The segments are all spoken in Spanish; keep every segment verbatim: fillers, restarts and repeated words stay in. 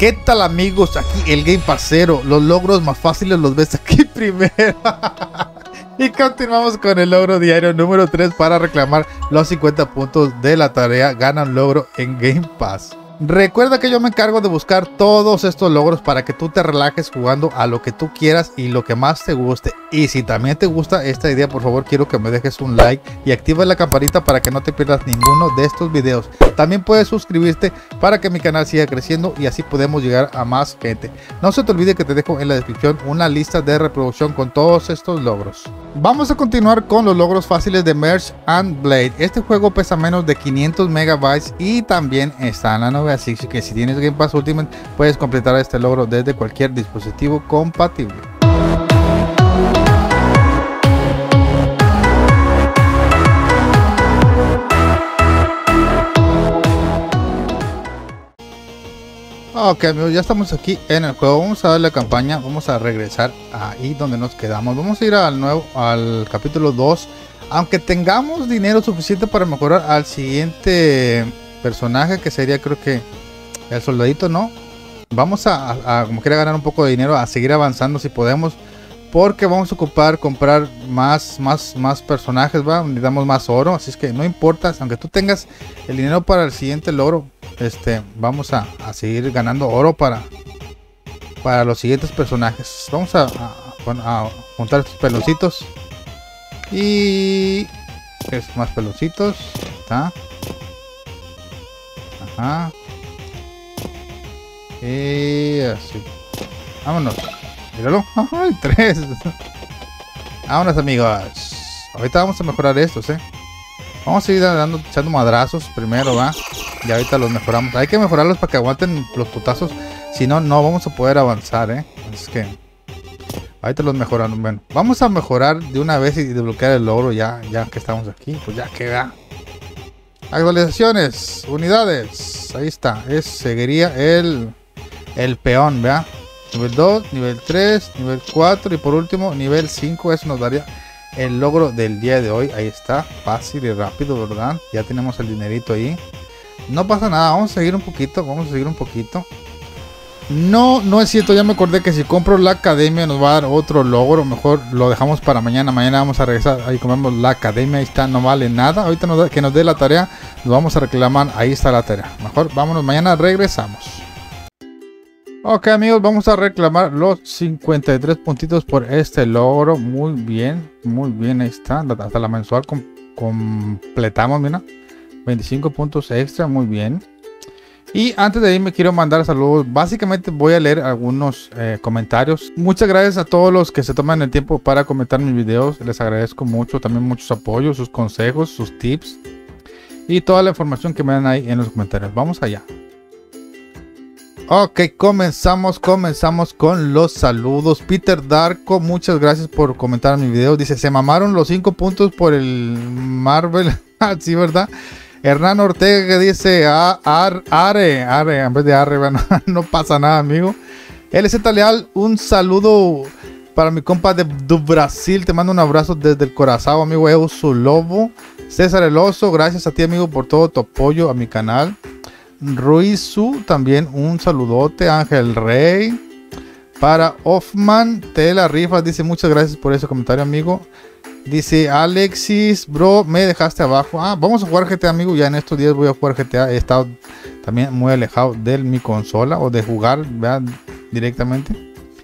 ¿Qué tal, amigos? Aquí el Game Pasero. Los logros más fáciles los ves aquí primero. Y continuamos con el logro diario número tres para reclamar los cincuenta puntos de la tarea. Gana un logro en Game Pass. Recuerda que yo me encargo de buscar todos estos logros para que tú te relajes jugando a lo que tú quieras y lo que más te guste. Y si también te gusta esta idea, por favor quiero que me dejes un like y activa la campanita para que no te pierdas ninguno de estos videos. También puedes suscribirte para que mi canal siga creciendo y así podemos llegar a más gente. No se te olvide que te dejo en la descripción una lista de reproducción con todos estos logros. Vamos a continuar con los logros fáciles de Merge and Blade. Este juego pesa menos de quinientos megabytes y también está en la nube, así que si tienes Game Pass Ultimate puedes completar este logro desde cualquier dispositivo compatible. Ok, amigos, ya estamos aquí en el juego. Vamos a darle la campaña, vamos a regresar ahí donde nos quedamos. Vamos a ir al nuevo, al capítulo dos. Aunque tengamos dinero suficiente para mejorar al siguiente personaje, que sería, creo que el soldadito, ¿no? Vamos a, a, a como quiera, ganar un poco de dinero, a seguir avanzando si podemos, porque vamos a ocupar comprar más, más, más personajes, ¿va? Necesitamos más oro, así es que no importa, aunque tú tengas el dinero para el siguiente logro, este, vamos a, a seguir ganando oro para, para los siguientes personajes. Vamos a, a, a juntar estos peloncitos y es más peloncitos, ¿está? Ajá. Y así. Vámonos. Míralo. Ay, tres. Vámonos, amigos. Ahorita vamos a mejorar estos, eh. Vamos a ir dando, echando madrazos primero, va. Y ahorita los mejoramos. Hay que mejorarlos para que aguanten los putazos. Si no, no vamos a poder avanzar, eh. Es que ahorita los mejoramos. Bueno, vamos a mejorar de una vez y desbloquear el logro ya, ya que estamos aquí. Pues ya queda. Actualizaciones, unidades. Ahí está. Es seguiría el, el peón, ¿verdad? Nivel dos, nivel tres, nivel cuatro y por último nivel cinco. Eso nos daría el logro del día de hoy. Ahí está, fácil y rápido, ¿verdad? Ya tenemos el dinerito ahí. No pasa nada, vamos a seguir un poquito. Vamos a seguir un poquito. No, no es cierto, ya me acordé que si compro la academia nos va a dar otro logro. Mejor lo dejamos para mañana. Mañana vamos a regresar, ahí compramos la academia. Ahí está, no vale nada. Ahorita nos da, que nos dé la tarea, nos vamos a reclamar. Ahí está la tarea. Mejor vámonos, mañana regresamos. Ok, amigos, vamos a reclamar los cincuenta y tres puntitos por este logro. Muy bien, muy bien, ahí está. Hasta la mensual com completamos, mira, veinticinco puntos extra, muy bien. Y antes de irme quiero mandar saludos. Básicamente voy a leer algunos eh, comentarios. Muchas gracias a todos los que se toman el tiempo para comentar mis videos. Les agradezco mucho, también muchos apoyos, sus consejos, sus tips y toda la información que me dan ahí en los comentarios. Vamos allá. Ok, comenzamos, comenzamos con los saludos. Peter Darko, muchas gracias por comentar mi video. Dice, se mamaron los cinco puntos por el Marvel. Sí, ¿verdad? Hernán Ortega que dice, ah, ar, are, are, en vez de arre, bueno, no pasa nada, amigo. L Z Leal, un saludo para mi compa de, de Brasil. Te mando un abrazo desde el corazón, amigo. Eusu Lobo. César El Oso, gracias a ti, amigo, por todo tu apoyo a mi canal. Ruizu, también un saludote. Ángel Rey. Para Hoffman, te la rifas, dice, muchas gracias por ese comentario, amigo. Dice Alexis, bro, me dejaste abajo. Ah, vamos a jugar G T A, amigo. Ya en estos días voy a jugar G T A. He estado también muy alejado de mi consola o de jugar, ¿verdad? Directamente.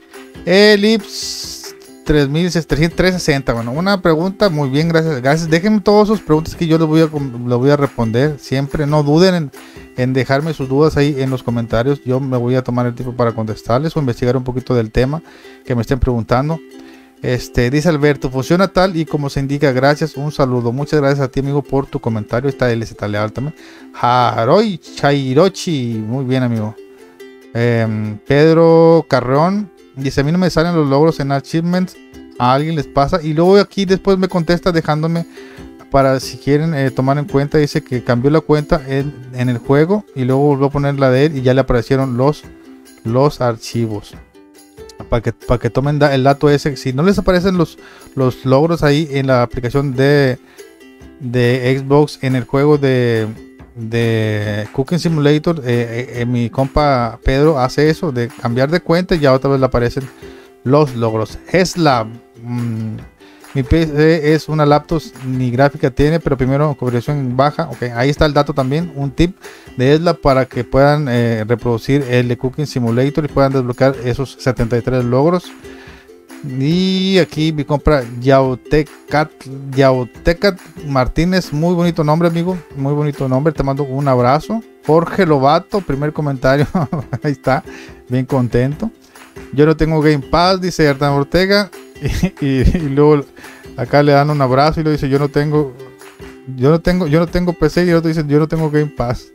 Elips tres mil trescientos sesenta. Bueno, una pregunta, muy bien, gracias. Gracias. Déjenme todas sus preguntas que yo les voy a, les voy a responder. Siempre no duden en, en dejarme sus dudas ahí en los comentarios. Yo me voy a tomar el tiempo para contestarles o investigar un poquito del tema que me estén preguntando. Este, dice Alberto, funciona tal y como se indica, gracias, un saludo, muchas gracias a ti, amigo, por tu comentario. Está L Z Leal también. Haroi Chairochi, muy bien, amigo. eh, Pedro Carreón dice, a mí no me salen los logros en achievements, a alguien les pasa. Y luego aquí después me contesta dejándome para si quieren eh, tomar en cuenta. Dice que cambió la cuenta en, en el juego y luego volvió a poner la de él y ya le aparecieron los, los archivos. Para que, para que tomen da, el dato ese. Si no les aparecen los, los logros ahí en la aplicación de, de Xbox, en el juego de, de Cooking Simulator, eh, eh, mi compa Pedro hace eso de cambiar de cuenta y ya otra vez le aparecen los logros. Slab, mmm, mi P C es una laptop, ni gráfica tiene, pero primero configuración baja. Ok, ahí está el dato también, un tip de Slab para que puedan eh, reproducir el de Cooking Simulator y puedan desbloquear esos setenta y tres logros. Y aquí mi compra Yautecat, Yautecat Martínez, muy bonito nombre, amigo, muy bonito nombre, te mando un abrazo. Jorge Lobato, primer comentario, ahí está, bien contento. Yo no tengo Game Pass, dice Hernán Ortega, y, y, y luego acá le dan un abrazo y lo dice yo no tengo, yo no tengo, yo no tengo P C y el otro dice yo no tengo Game Pass.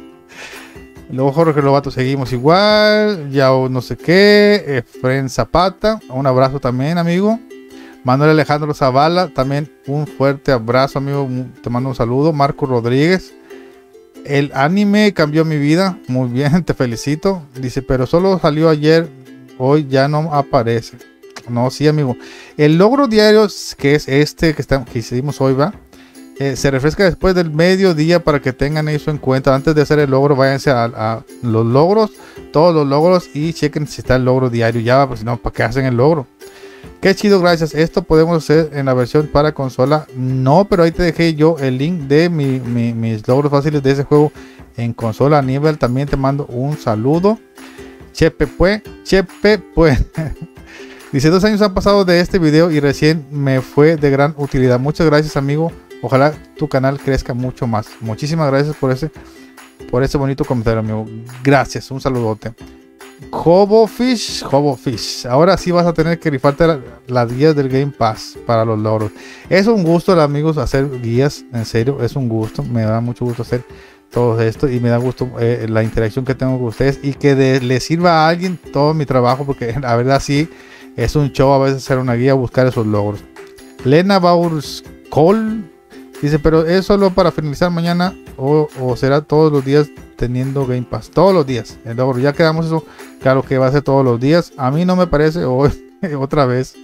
Luego Jorge Lobato, seguimos igual. Ya no sé qué. Efren Zapata, un abrazo también, amigo. Manuel Alejandro Zavala, también un fuerte abrazo, amigo. Te mando un saludo. Marco Rodríguez, el anime cambió mi vida. Muy bien, te felicito. Dice, pero solo salió ayer. Hoy ya no aparece. No, sí, amigo. El logro diario, que es este que, está, que hicimos hoy, va. Eh, se refresca después del mediodía para que tengan eso en cuenta. Antes de hacer el logro, váyanse a, a los logros, todos los logros, y chequen si está el logro diario ya, pues si no, ¿para qué hacen el logro? Qué chido, gracias. Esto podemos hacer en la versión para consola. No, pero ahí te dejé yo el link de mi, mi, mis logros fáciles de ese juego en consola. Aníbal, también te mando un saludo. Chepe pues, Chepe pues. Dice, dos años han pasado de este video y recién me fue de gran utilidad. Muchas gracias, amigo. Ojalá tu canal crezca mucho más. Muchísimas gracias por ese, por ese bonito comentario, amigo. Gracias, un saludote. Hobofish, Hobofish. Ahora sí vas a tener que rifarte la, las guías del Game Pass para los logros. Es un gusto, amigos, hacer guías. En serio, es un gusto. Me da mucho gusto hacer todo esto y me da gusto eh, la interacción que tengo con ustedes y que de, le sirva a alguien todo mi trabajo, porque la verdad sí es un show a veces hacer una guía, buscar esos logros. Lena Baurs Cole dice, pero es solo para finalizar mañana o, o será todos los días teniendo Game Pass. Todos los días. El logro, ya quedamos eso. Claro que va a ser todos los días. A mí no me parece hoy otra vez.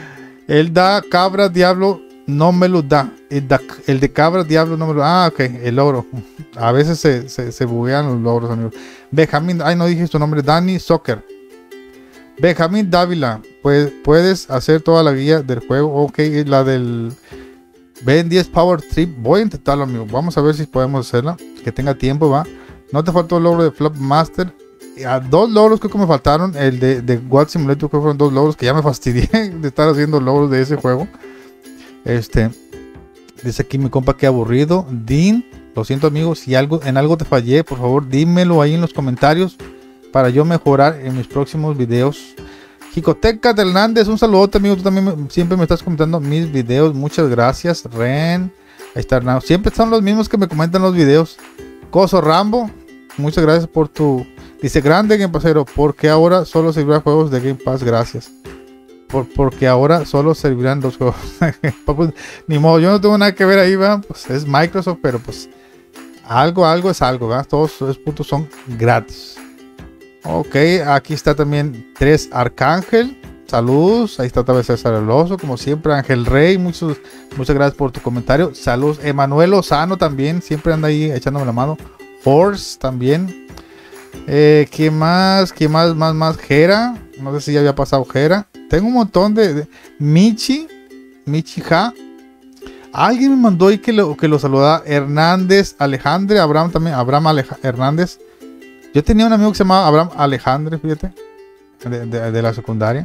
El da cabra diablo no me lo da. El, da, el de cabra diablo no me lo da. Ah, ok. El logro. A veces se, se, se buguean los logros, amigos. Benjamín, ay, no dije su nombre. Dani Soccer. Benjamín Dávila. Pues puedes hacer toda la guía del juego. Ok, la del Ben diez Power Trip, voy a intentarlo, amigo. Vamos a ver si podemos hacerla. Que tenga tiempo, va. No te faltó el logro de Flop Master. A dos logros creo que me faltaron. El de, de Watt Simulator, creo que fueron dos logros que ya me fastidié de estar haciendo logros de ese juego. Este. Dice aquí mi compa que aburrido. Dean, lo siento, amigo. Si algo, en algo te fallé, por favor, dímelo ahí en los comentarios para yo mejorar en mis próximos videos. Jicoteca de Hernández, un saludote, amigo. Tú también me, siempre me estás comentando mis videos. Muchas gracias. Ren, ahí está Hernán. Siempre son los mismos que me comentan los videos. Coso Rambo, muchas gracias por tu. Dice grande Game Pasero, porque ahora solo servirán juegos de Game Pass. Gracias. Por, porque ahora solo servirán los juegos. Pues, ni modo, yo no tengo nada que ver ahí, ¿verdad? Pues es Microsoft, pero pues algo, algo es algo, ¿verdad? Todos esos puntos son gratis. Ok, aquí está también tres Arcángel. Saludos, ahí está también César el Oso, como siempre. Ángel Rey, muchos, muchas gracias por tu comentario. Saludos, Emanuel Lozano también, siempre anda ahí echándome la mano. Horse también. Eh, ¿Qué más? ¿Qué más? Más, más. Jera, no sé si ya había pasado Jera. Tengo un montón de, de... Michi, Michi Ja. Alguien me mandó ahí que lo, que lo saluda. Hernández, Alejandre, Abraham también. Abraham Aleja, Hernández. Yo tenía un amigo que se llamaba Abraham Alejandre, fíjate, de, de, de la secundaria.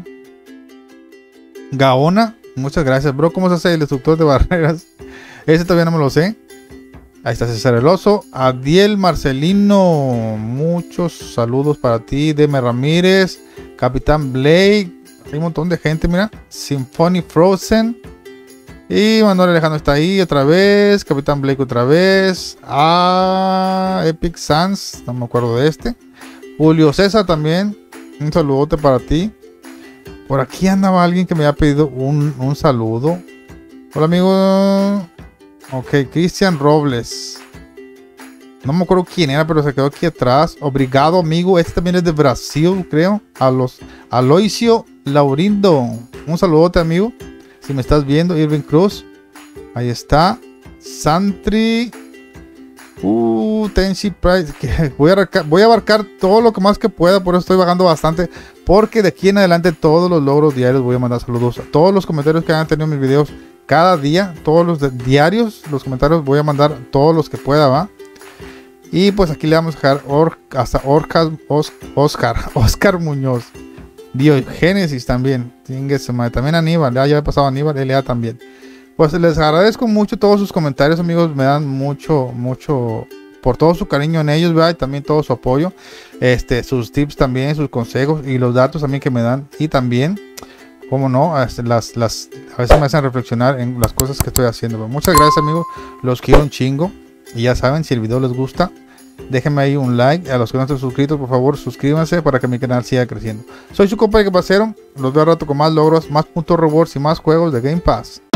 Gaona, muchas gracias, bro. ¿Cómo se hace el destructor de barreras? Ese todavía no me lo sé. Ahí está César el Oso. Adiel Marcelino, muchos saludos para ti. Deme Ramírez, Capitán Blake. Hay un montón de gente, mira. Symphony Frozen. Y Manuel Alejandro está ahí otra vez. Capitán Blake otra vez. Ah, Epic Sans. No me acuerdo de este. Julio César también. Un saludote para ti. Por aquí andaba alguien que me había pedido un, un saludo. Hola, amigo. Ok, Cristian Robles. No me acuerdo quién era, pero se quedó aquí atrás. Obrigado, amigo. Este también es de Brasil, creo. A los Aloisio Laurindo. Un saludote, amigo. Si me estás viendo, Irving Cruz. Ahí está. Santri. Uh, Tenshi Price. Que voy, a abarcar, voy a abarcar todo lo que más que pueda. Por eso estoy bajando bastante. Porque de aquí en adelante todos los logros diarios voy a mandar saludos. A todos los comentarios que hayan tenido en mis videos cada día. Todos los de, diarios. Los comentarios voy a mandar todos los que pueda, ¿va? Y pues aquí le vamos a dejar Or, hasta Orcas, Os, Oscar. Oscar Muñoz. Biogénesis también. También Aníbal. Ya, ya he pasado a Aníbal. L A también. Pues les agradezco mucho todos sus comentarios, amigos. Me dan mucho, mucho por todo su cariño en ellos, ¿verdad? Y también todo su apoyo. Este, sus tips también, sus consejos y los datos también que me dan. Y también, como no, este, las, las, a veces me hacen reflexionar en las cosas que estoy haciendo. Pero muchas gracias, amigos. Los quiero un chingo. Y ya saben, si el video les gusta, déjenme ahí un like. A los que no estén suscritos, por favor, suscríbanse para que mi canal siga creciendo. Soy su compa de Que Pasero. Los veo al rato con más logros, más puntos rewards y más juegos de Game Pass.